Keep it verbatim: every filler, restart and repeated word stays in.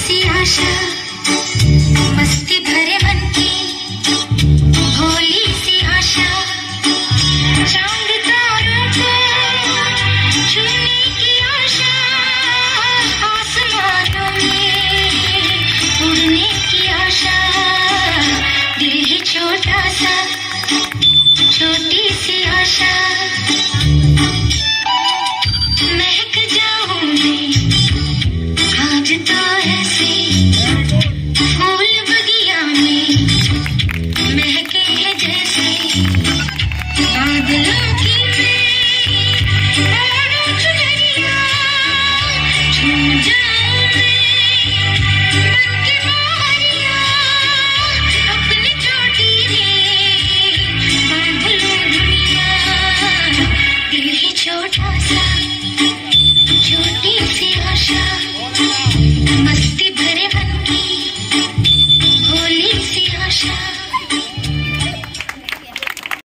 सी आशा, मस्ती भरे मन की भोली सी आशा, चांद तारों को छूने की आशा, आसमानों में उड़ने की आशा, दिल ही छोटा सा, छोटी सी आशा, महक जाऊंगी आज तो ऐसे फूल बगिया में महके हैं जैसे बादलों की